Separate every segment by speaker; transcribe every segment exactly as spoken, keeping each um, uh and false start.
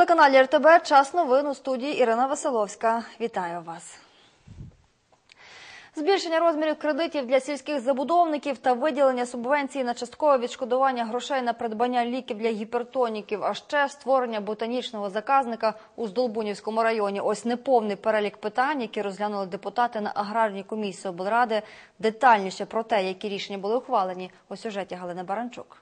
Speaker 1: телеканалі ер те бе час новин, у студії Ірина Василовська. Вітаю вас. Збільшення розмірів кредитів для сільських забудовників та виділення субвенції на часткове відшкодування грошей на придбання ліків для гіпертоніків, а ще створення ботанічного заказника у Здолбунівському районі. Ось неповний перелік питань, які розглянули депутати на аграрній комісії облради. Детальніше про те, які рішення були ухвалені, у сюжеті Галини Баранчук.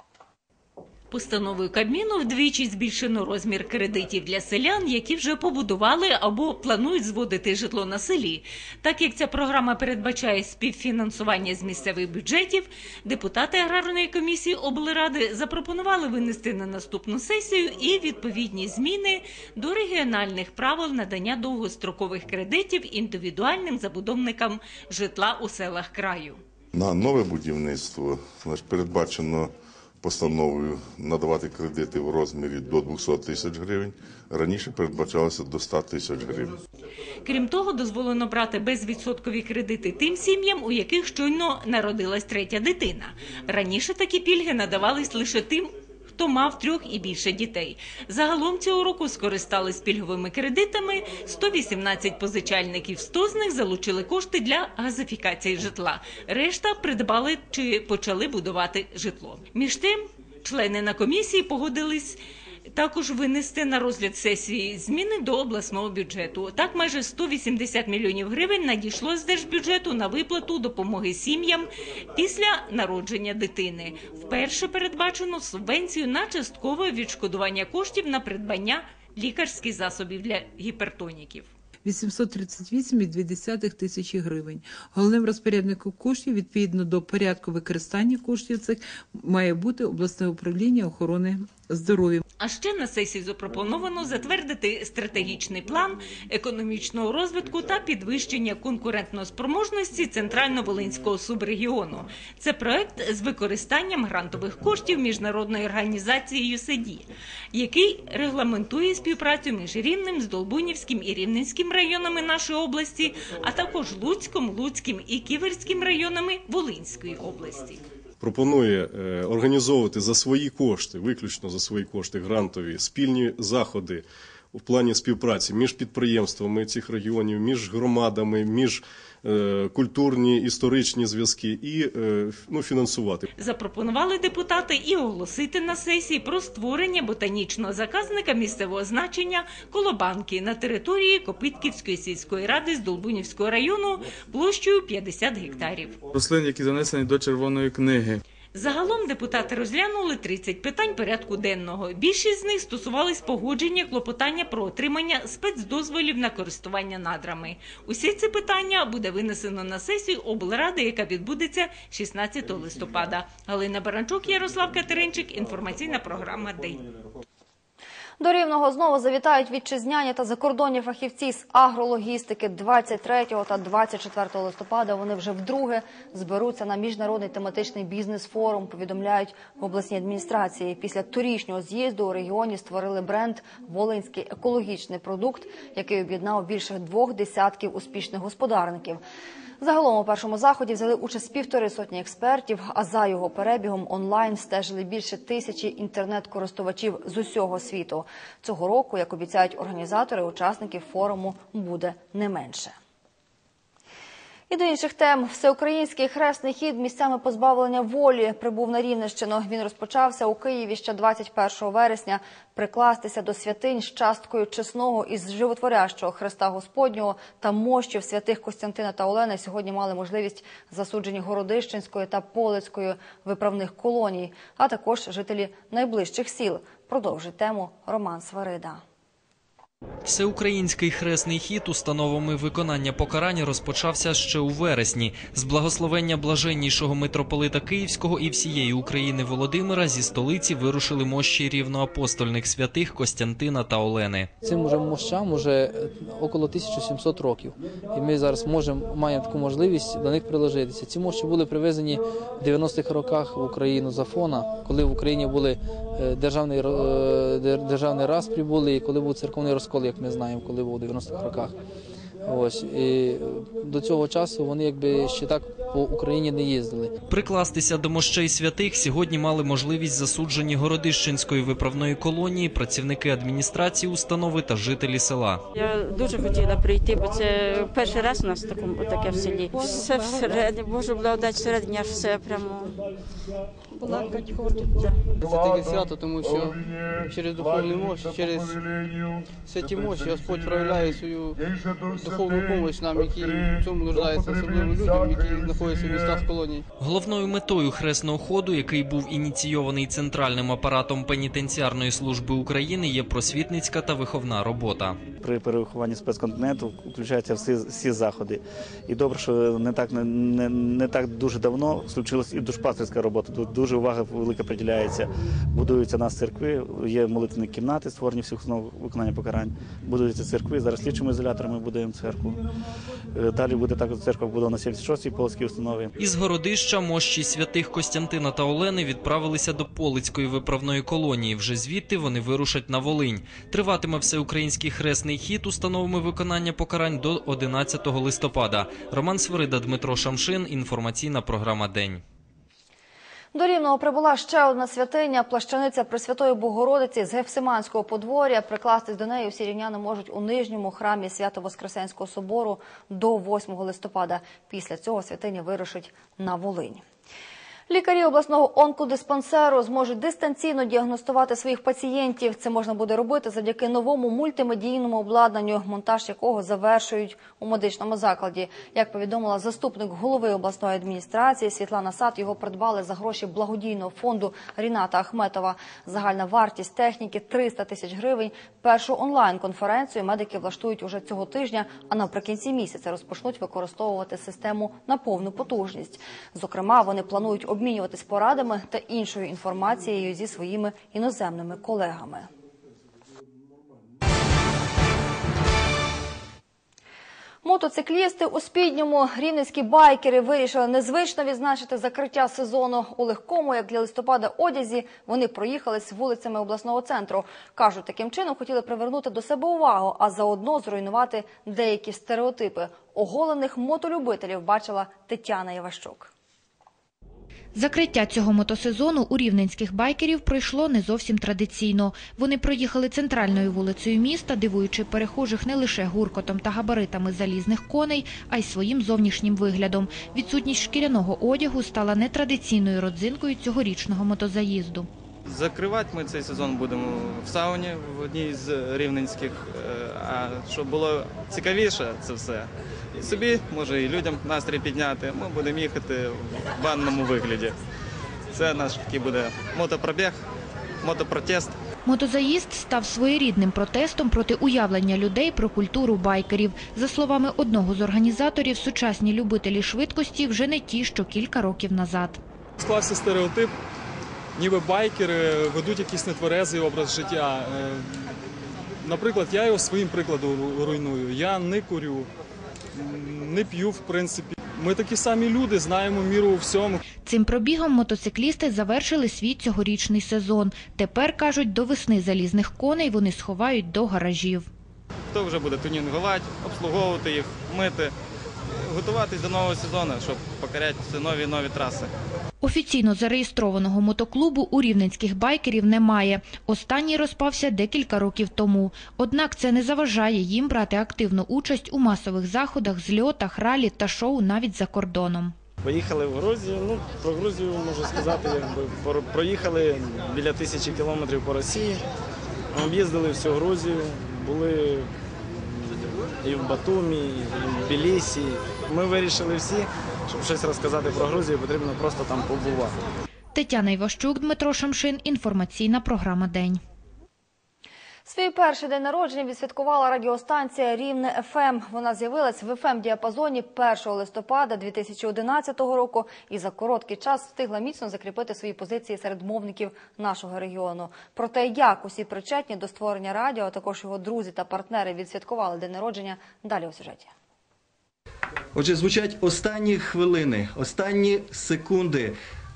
Speaker 2: Постановою Кабміну вдвічі збільшено розмір кредитів для селян, які вже побудували або планують зводити житло на селі. Так як ця програма передбачає співфінансування з місцевих бюджетів, депутати аграрної комісії облради запропонували винести на наступну сесію і відповідні зміни до регіональних правил надання довгострокових кредитів індивідуальним забудовникам житла у селах краю.
Speaker 3: На нове будівництво передбачено постановою надавати кредити в розмірі до двохсот тисяч гривень. Раніше передбачалося до ста тисяч гривень.
Speaker 2: Крім того, дозволено брати безвідсоткові кредити тим сім'ям, у яких щойно народилась третя дитина. Раніше такі пільги надавались лише тим, хто мав трьох і більше дітей. Загалом цього року скористались пільговими кредитами сто вісімнадцять позичальників, сто з них залучили кошти для газифікації житла. Решта придбали чи почали будувати житло. Між тим, члени на комісії погодились також винести на розгляд сесії зміни до обласного бюджету. Так, майже сто вісімдесят мільйонів гривень надійшло з держбюджету на виплату допомоги сім'ям після народження дитини. Вперше передбачено субвенцію на часткове відшкодування коштів на придбання лікарських засобів для гіпертоніків.
Speaker 4: вісімсот тридцять вісім цілих дві десятих тисячі гривень. Головним розпорядником коштів, відповідно до порядку використання коштів цих, має бути обласне управління охорони здоров'я.
Speaker 2: А ще на сесії запропоновано затвердити стратегічний план економічного розвитку та підвищення конкурентноспроможності Центрально-Волинського субрегіону. Це проект з використанням грантових коштів міжнародної організації ю ес ей ді, який регламентує співпрацю між Рівнем, Здолбунівським і Рівненським районами нашої області, а також Луцьким, Луцьким і Ківерським районами Волинської області.
Speaker 5: Пропонує організовувати за свої кошти, виключно за свої кошти грантові, спільні заходи в плані співпраці між підприємствами цих регіонів, між громадами, між культурні, історичні зв'язки і ну, фінансувати.
Speaker 2: Запропонували депутати і оголосити на сесії про створення ботанічного заказника місцевого значення Колобанки на території Копитківської сільської ради Здолбунівського району площею п'ятдесят гектарів.
Speaker 6: Рослин, які занесені до Червоної книги.
Speaker 2: Загалом депутати розглянули тридцять питань порядку денного. Більшість з них стосувались погодження клопотання про отримання спецдозволів на користування надрами. Усі ці питання буде винесено на сесію облради, яка відбудеться шістнадцятого листопада. Галина Баранчук, Ярослав Катеринчик, інформаційна програма «День».
Speaker 1: До Рівного знову завітають вітчизняні та закордонні фахівці з агрологістики. двадцять третього та двадцять четвертого листопада вони вже вдруге зберуться на міжнародний тематичний бізнес-форум, повідомляють в обласній адміністрації. Після торічнього з'їзду у регіоні створили бренд «Волинський екологічний продукт», який об'єднав більше двох десятків успішних господарників. Загалом у першому заході взяли участь півтори сотні експертів, а за його перебігом онлайн стежили більше тисячі інтернет-користувачів з усього світу. Цього року, як обіцяють організатори, учасників форуму буде не менше. І до інших тем. Всеукраїнський хресний хід місцями позбавлення волі прибув на Рівненщину. Він розпочався у Києві ще двадцять першого вересня. Прикластися до святинь з часткою чесного із животворящого Христа Господнього та мощів святих Костянтина та Олени сьогодні мали можливість засуджені Городищенської та Полицької виправних колоній, а також жителі найближчих сіл. Продовжить тему Роман Сварида.
Speaker 7: Всеукраїнський хресний хід установами виконання покарань розпочався ще у вересні. З благословення блаженнішого митрополита Київського і всієї України Володимира зі столиці вирушили мощі рівноапостольних святих Костянтина та Олени.
Speaker 8: Цим уже мощам уже около тисячі сімсот років. І ми зараз можемо, маємо таку можливість до них приложитися. Ці мощі були привезені в дев'яностих роках в Україну з Афона, коли в Україні були державний, державний розстріл були, і коли був церковний розкол, як ми знаємо, коли був у дев'яностих роках. Ось, і до цього часу вони якби ще так по Україні не їздили.
Speaker 7: Прикластися до мощей святих сьогодні мали можливість засуджені Городищенської виправної колонії, працівники адміністрації установи та жителі села.
Speaker 9: Я дуже хотіла прийти, бо це перший раз у нас такому, таке в селі. Все всередині, Боже благодать, всередині аж все прямо плакать хочу.
Speaker 10: Це таке свято, тому що через духовну мощь, через святі мощі Господь проявляє свою духовну допомогу нам, які в цьому нуждаються, особливо людям, які знаходяться в містах колонії.
Speaker 7: Головною метою хресного ходу, який був ініційований Центральним апаратом пенітенціарної служби України, є просвітницька та виховна робота.
Speaker 11: При перевихованні спецконтиненту включаються всі, всі заходи. І добре, що не так, не, не, не так дуже давно случилась і душпастерська робота. Тут дуже увага велика приділяється. Будуються у нас церкви, є молитвені кімнати, створені всіх основ виконання покарань. Будуються церкви, зараз слідчими ізоляторами будуємо церкву. Далі буде також церква побудована на сімдесят шостій полоцькій установі.
Speaker 7: Із Городища мощі святих Костянтина та Олени відправилися до Полицької виправної колонії. Вже звідти вони вирушать на Волинь. Триватиме всеукраїнський хресний хід установами виконання покарань до одинадцятого листопада. Роман Свирида, Дмитро Шамшин. Інформаційна програма «День».
Speaker 1: До Рівного прибула ще одна святиня – плащаниця Пресвятої Богородиці з Гефсиманського подворя. Прикластись до неї всі рівняни можуть у Нижньому храмі Свято-Воскресенського собору до восьмого листопада. Після цього святиня вирушить на Волинь. Лікарі обласного онкодиспансеру зможуть дистанційно діагностувати своїх пацієнтів. Це можна буде робити завдяки новому мультимедійному обладнанню, монтаж якого завершують у медичному закладі. Як повідомила заступник голови обласної адміністрації Світлана Сад, його придбали за гроші благодійного фонду Ріната Ахметова. Загальна вартість техніки – триста тисяч гривень. Першу онлайн-конференцію медики влаштують уже цього тижня, а наприкінці місяця розпочнуть використовувати систему на повну потужність. Зокрема, вони планують обмінюватись порадами та іншою інформацією зі своїми іноземними колегами. Мотоциклісти у Спідньому, рівненські байкери вирішили незвично відзначити закриття сезону. У легкому, як для листопада, одязі вони проїхались вулицями обласного центру. Кажуть, таким чином хотіли привернути до себе увагу, а заодно зруйнувати деякі стереотипи. Оголених мотолюбителів бачила Тетяна Єващук.
Speaker 12: Закриття цього мотосезону у рівненських байкерів пройшло не зовсім традиційно. Вони проїхали центральною вулицею міста, дивуючи перехожих не лише гуркотом та габаритами залізних коней, а й своїм зовнішнім виглядом. Відсутність шкіряного одягу стала нетрадиційною родзинкою цьогорічного мотозаїзду.
Speaker 6: Закривати ми цей сезон будемо в сауні, в одній з рівненських, а щоб було цікавіше це все. І собі, може, і людям настрій підняти, ми будемо їхати в банному вигляді. Це наш такий буде мотопробіг, мотопротест.
Speaker 12: Мотозаїзд став своєрідним протестом проти уявлення людей про культуру байкерів. За словами одного з організаторів, сучасні любителі швидкості вже не ті, що кілька років назад.
Speaker 13: Склався стереотип, ніби байкери ведуть якийсь нетверезий образ життя. Наприклад, я його своїм прикладом руйную. Я не курю, не п'ю, в принципі. Ми такі самі люди, знаємо міру у всьому.
Speaker 12: Цим пробігом мотоциклісти завершили свій цьогорічний сезон. Тепер, кажуть, до весни залізних коней вони сховають до гаражів.
Speaker 6: Хто вже буде тунінгувати, обслуговувати їх, мити, готуватись до нового сезону, щоб покоряти все нові і нові траси.
Speaker 12: Офіційно зареєстрованого мотоклубу у рівненських байкерів немає. Останній розпався декілька років тому. Однак це не заважає їм брати активну участь у масових заходах, зльотах, ралі та шоу навіть за кордоном.
Speaker 14: Поїхали в Грузію, ну, про Грузію можу сказати, якби проїхали біля тисячі кілометрів по Росії, об'їздили всю Грузію, були і в Батумі, і в Тбілісі. Ми вирішили всі, щоб щось розказати про Грузію, потрібно просто там побувати.
Speaker 12: Тетяна Іващук, Дмитро Шамшин, інформаційна програма «День».
Speaker 1: Свій перший день народження відсвяткувала радіостанція «Рівне еф ем». Вона з'явилась в еф ем-діапазоні першого листопада дві тисячі одинадцятого року і за короткий час встигла міцно закріпити свої позиції серед мовників нашого регіону. Про те, як усі причетні до створення радіо, а також його друзі та партнери відсвяткували день народження, далі у сюжеті.
Speaker 15: Отже, звучать останні хвилини, останні секунди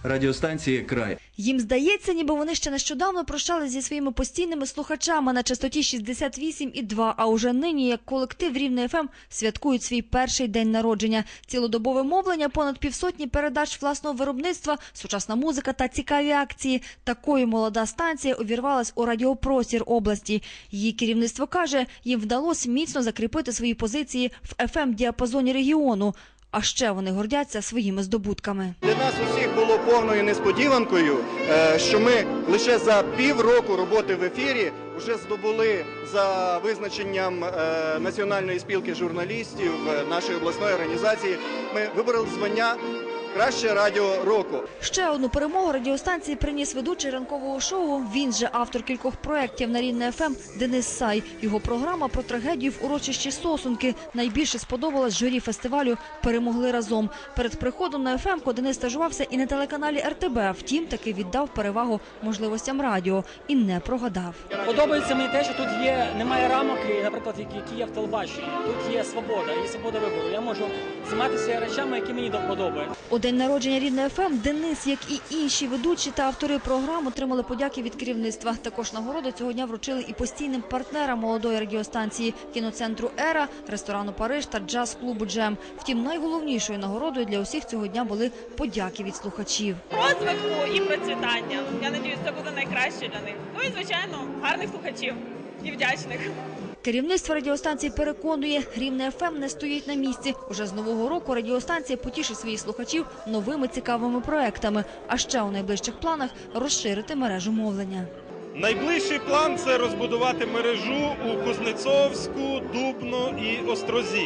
Speaker 15: радіостанції «Край».
Speaker 1: Їм здається, ніби вони ще нещодавно прощались зі своїми постійними слухачами на частоті шістдесят вісім і два, а уже нині, як колектив Рівне еф ем, святкують свій перший день народження. Цілодобове мовлення, понад півсотні передач власного виробництва, сучасна музика та цікаві акції. Такою молода станція увірвалась у радіопростір області. Її керівництво каже, їм вдалося міцно закріпити свої позиції в еф ем-діапазоні регіону. А ще вони гордяться своїми здобутками.
Speaker 16: Для нас усіх було повною несподіванкою, що ми лише за півроку роботи в ефірі вже здобули за визначенням Національної спілки журналістів нашої обласної організації. Ми вибороли звання «Краще радіо року».
Speaker 1: Ще одну перемогу радіостанції приніс ведучий ранкового шоу, він же автор кількох проєктів на Рівне еф ем Денис Сай. Його програма про трагедію в урочищі Сосунки найбільше сподобалась журі фестивалю «Перемогли разом». Перед приходом на еф ем-ку Денис стажувався і на телеканалі ер те бе, втім таки віддав перевагу можливостям радіо і не прогадав.
Speaker 17: Подобається мені те, що тут є, немає рамок, наприклад, які є в телебаченні. Тут є свобода, є свобода вибору. Я можу займатися речами, які мені подобаються.
Speaker 1: У день народження Рівне еф ем Денис, як і інші ведучі та автори програм, отримали подяки від керівництва. Також нагороди цього дня вручили і постійним партнерам молодої радіостанції – кіноцентру «Ера», ресторану «Париж» та джаз-клубу «Джем». Втім, найголовнішою нагородою для усіх цього дня були подяки від слухачів.
Speaker 18: Розвитку і процвітання. Я сподіваюся, це буде найкраще для них. Ну і, звичайно, гарних слухачів і вдячних.
Speaker 1: Керівництво радіостанції переконує, Рівне еф ем не стоїть на місці. Уже з нового року радіостанція потішить своїх слухачів новими цікавими проектами. А ще у найближчих планах розширити мережу мовлення.
Speaker 19: Найближчий план – це розбудувати мережу у Кузнецовську, Дубно і Острозі.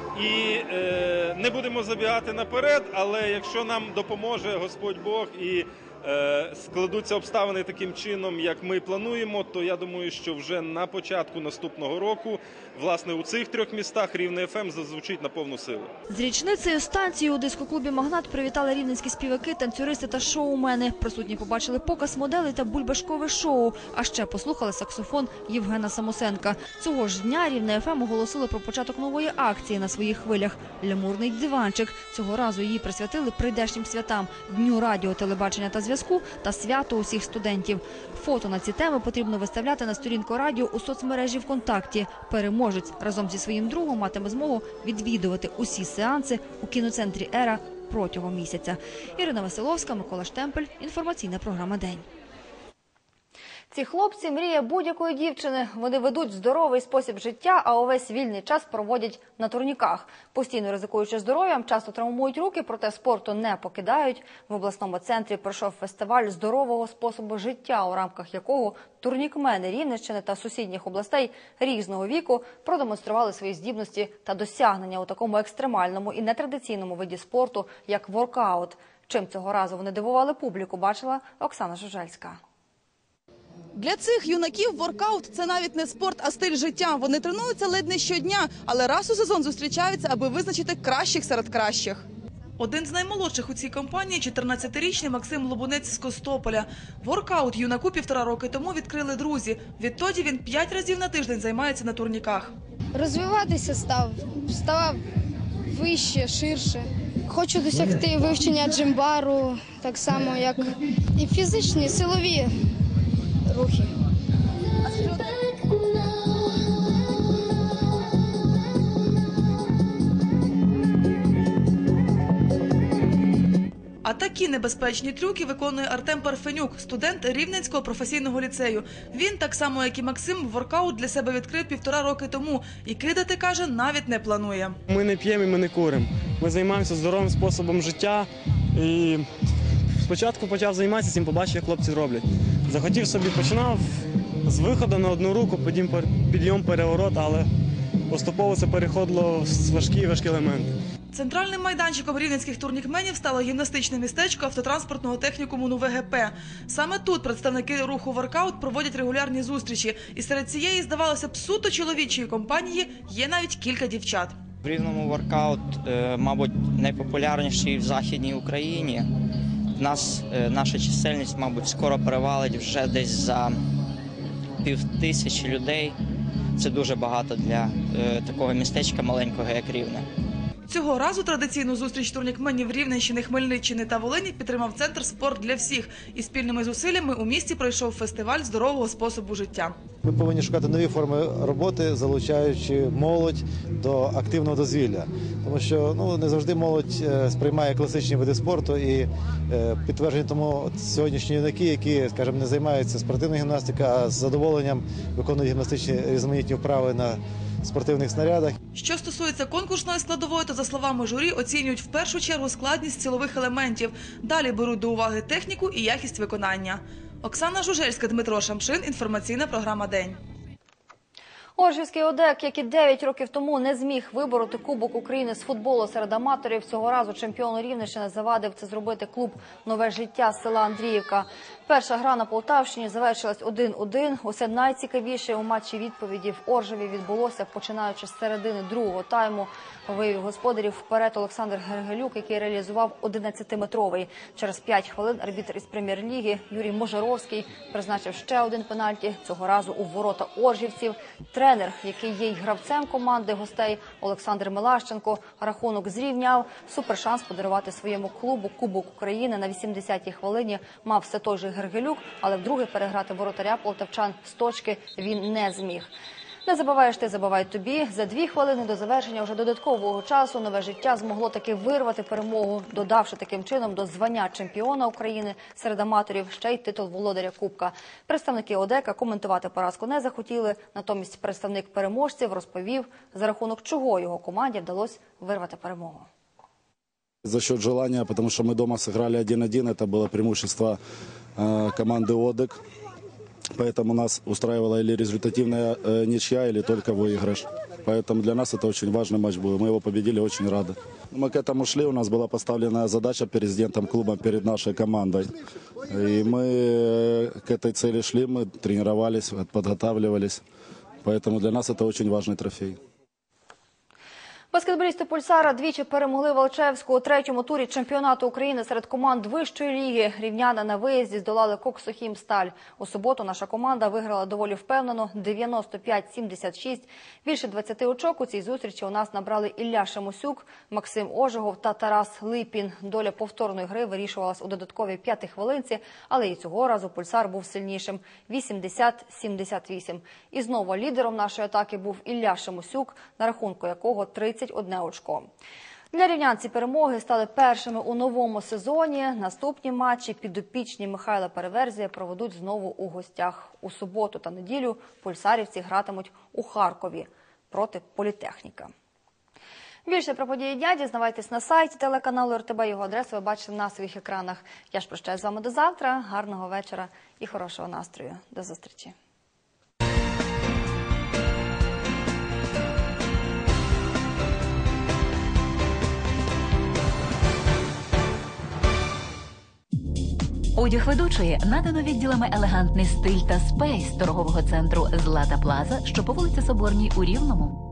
Speaker 19: І е, не будемо забігати наперед, але якщо нам допоможе Господь Бог і е, складуться обставини таким чином, як ми плануємо, то я думаю, що вже на початку наступного року, власне, у цих трьох містах Рівне еф ем зазвучить на повну силу.
Speaker 1: З річницею станції у дискоклубі «Магнат» привітали рівненські співаки, танцюристи та шоумени. Присутні побачили показ моделей та бульбашкове шоу, а ще послухали саксофон Євгена Самосенка. Цього ж дня Рівне еф ем оголосили про початок нової акції на своїх хвилях «Лямурний диванчик». Цього разу її присвятили прийдешнім святам – Дню радіо, телебачення та зв'язку та свято усіх студентів. Фото на ці теми потрібно виставляти на сторінку радіо у соцмережі ВКонтакті. Переможець разом зі своїм другом матиме змогу відвідувати усі сеанси у кіноцентрі «Ера» протягом місяця. Ірина Василовська, Микола Штемпель. Інформаційна програма «День». Ці хлопці – мрія будь-якої дівчини. Вони ведуть здоровий спосіб життя, а увесь вільний час проводять на турніках. Постійно ризикуючи здоров'ям, часто травмують руки, проте спорту не покидають. В обласному центрі пройшов фестиваль здорового способу життя, у рамках якого турнікмени Рівненщини та сусідніх областей різного віку продемонстрували свої здібності та досягнення у такому екстремальному і нетрадиційному виді спорту, як воркаут. Чим цього разу вони дивували публіку, бачила Оксана Жужельська.
Speaker 20: Для цих юнаків воркаут – це навіть не спорт, а стиль життя. Вони тренуються ледь не щодня, але раз у сезон зустрічаються, аби визначити кращих серед кращих. Один з наймолодших у цій компанії – чотирнадцятирічний Максим Лобунець з Костополя. Воркаут юнаку півтора роки тому відкрили друзі. Відтоді він п'ять разів на тиждень займається на турніках.
Speaker 21: Розвиватися став, ставав вище, ширше. Хочу досягти вивчення джимбару, так само, як і фізичні, силові рухи.
Speaker 20: А такі небезпечні трюки виконує Артем Парфенюк, студент Рівненського професійного ліцею. Він, так само як і Максим, воркаут для себе відкрив півтора роки тому і кидати, каже, навіть не планує.
Speaker 14: Ми не п'ємо і ми не куримо. Ми займаємося здоровим способом життя. І спочатку почав займатися цим, побачив, як хлопці роблять. Захотів собі, починав з виходу на одну руку, потім підйом, переворот, але поступово це переходило в важкі важкі елементи.
Speaker 20: Центральним майданчиком рівненських турнікменів стало гімнастичне містечко автотранспортного технікуму НУВГП. Саме тут представники руху воркаут проводять регулярні зустрічі. І серед цієї, здавалося б, суто чоловічої компанії є навіть кілька дівчат.
Speaker 22: В Рівному воркаут, мабуть, найпопулярніший в Західній Україні. В нас наша чисельність, мабуть, скоро перевалить вже десь за пів тисячі людей. Це дуже багато для такого містечка маленького, як Рівне.
Speaker 20: Цього разу традиційну зустріч турнікменів Рівненщини, Хмельниччини та Волині підтримав Центр «Спорт для всіх». І спільними зусиллями у місті пройшов фестиваль здорового способу життя.
Speaker 3: Ми повинні шукати нові форми роботи, залучаючи молодь до активного дозвілля. Тому що ну, не завжди молодь сприймає класичні види спорту і підтвердження тому сьогоднішні юнаки, які, скажімо, не займаються спортивною гімнастикою, а з задоволенням виконують гімнастичні різноманітні вправи на спортивних снарядах.
Speaker 20: Що стосується конкурсної складової, то, за словами журі, оцінюють в першу чергу складність силових елементів. Далі беруть до уваги техніку і якість виконання. Оксана Жужельська, Дмитро Шамшин. Інформаційна програма «День».
Speaker 1: Оржівський ОДЕК, як і дев'ять років тому не зміг вибороти Кубок України з футболу серед аматорів, цього разу чемпіону Рівненщини завадив це зробити клуб «Нове життя» з села Андріївка. Перша гра на Полтавщині завершилась один-один. Усе найцікавіше у матчі відповіді в Оржеві відбулося, починаючи з середини другого тайму. Вивів господарів вперед Олександр Гергелюк, який реалізував одинадцятиметровий. Через п'ять хвилин арбітр із прем'єр-ліги Юрій Можаровський призначив ще один пенальті, цього разу у ворота оржівців. Тренер, який є й гравцем команди гостей, Олександр Милащенко, рахунок зрівняв. Супершанс подарувати своєму клубу Кубок України на вісімдесятій хвилині мав все той же Гергелюк, але вдруге переграти воротаря полтавчан з точки він не зміг. Не забиваєш ти, забивай тобі. За дві хвилини до завершення вже додаткового часу «Нове життя» змогло таки вирвати перемогу, додавши таким чином до звання чемпіона України серед аматорів ще й титул володаря Кубка. Представники ОДЕКа коментувати поразку не захотіли, натомість представник переможців розповів, за рахунок чого його команді вдалося вирвати перемогу.
Speaker 15: За счет желания, потому что мы дома сыграли один-один, это было преимущество э, команды ОДЕК. Поэтому нас устраивала или результативная э, ничья, или только выигрыш. Поэтому для нас это очень важный матч был. Мы его победили, очень рады. Мы к этому шли, у нас была поставлена задача президентом клуба перед нашей командой. И мы к этой цели шли, мы тренировались, подготавливались. Поэтому для нас это очень важный трофей.
Speaker 1: Баскетболісти «Пульсара» двічі перемогли Валчевську у третьому турі чемпіонату України серед команд вищої ліги. Рівняни на виїзді здолали «Коксохімсталь». У суботу наша команда виграла доволі впевнено – дев'яносто п'ять сімдесят шість. Більше двадцяти очок у цій зустрічі у нас набрали Ілля Шемусюк, Максим Ожегов та Тарас Липін. Доля повторної гри вирішувалась у додатковій п'ятій хвилинці, але і цього разу «Пульсар» був сильнішим – вісімдесят сімдесят вісім. І знову лідером нашої атаки був Ілля Шемусюк, на рахунку якого тридцять одне очко. Для рівнян ці перемоги стали першими у новому сезоні. Наступні матчі підопічні Михайла Переверзія проведуть знову у гостях. У суботу та неділю пульсарівці гратимуть у Харкові проти Політехніка. Більше про події дня дізнавайтесь на сайті телеканалу РТБ. Його адресу ви бачите на своїх екранах. Я ж прощаюсь з вами до завтра. Гарного вечора і хорошого настрою. До зустрічі.
Speaker 23: Одяг ведучої надано відділами «Елегантний стиль» та «Спейс» торгового центру «Злата Плаза», що по вулиці Соборній у Рівному.